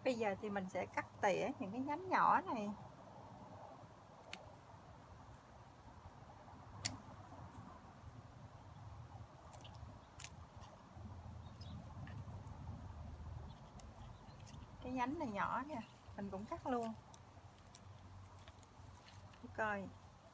Bây giờ thì mình sẽ cắt tỉa những cái nhánh nhỏ này. Cái nhánh này nhỏ nè, mình cũng cắt luôn. Để coi.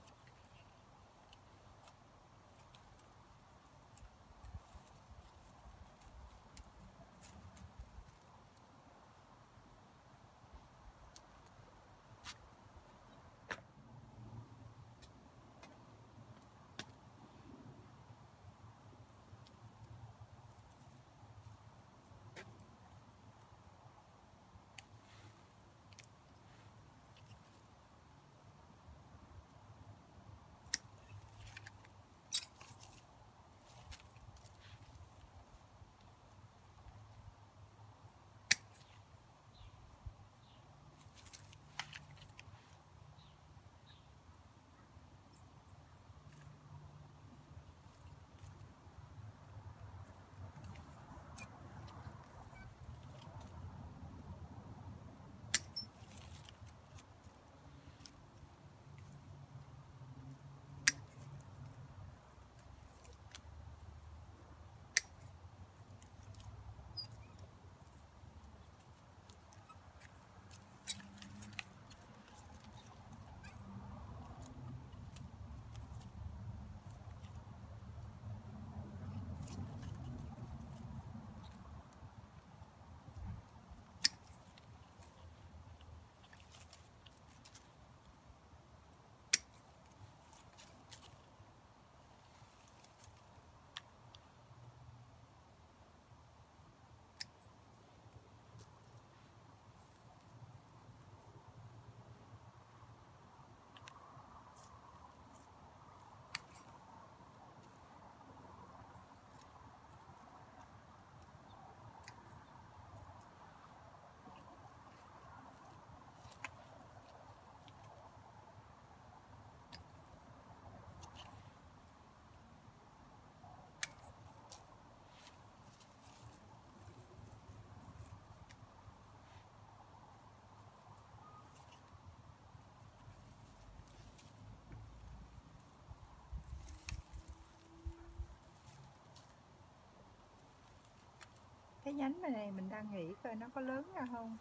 Cái nhánh này mình đang nghĩ coi nó có lớn ra không.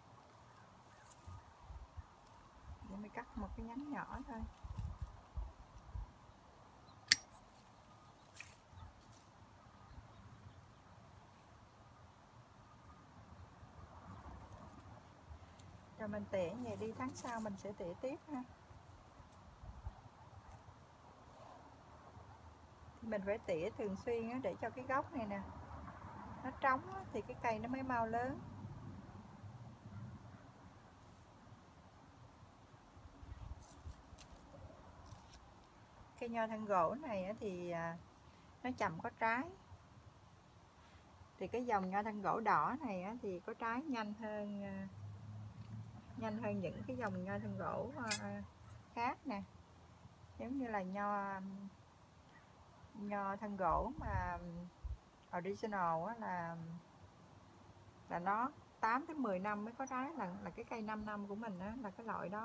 Để mình cắt một cái nhánh nhỏ thôi. Rồi mình tỉa vậy đi, tháng sau mình sẽ tỉa tiếp ha. Thì mình phải tỉa thường xuyên á, để cho cái gốc này nè nó trống á, thì cái cây nó mới mau lớn. Cây nho thân gỗ này thì nó chậm có trái. Thì cái dòng nho thân gỗ đỏ này thì có trái nhanh hơn những cái dòng nho thân gỗ khác nè. Giống như là nho thân gỗ mà original là nó 8 tới 10 năm mới có trái, là cái cây 5 năm của mình là cái loại đó.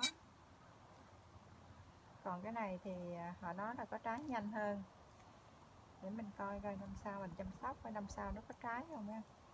Còn cái này thì họ nói là có trái nhanh hơn. Để mình coi năm sau mình chăm sóc coi năm sau nó có trái không nha.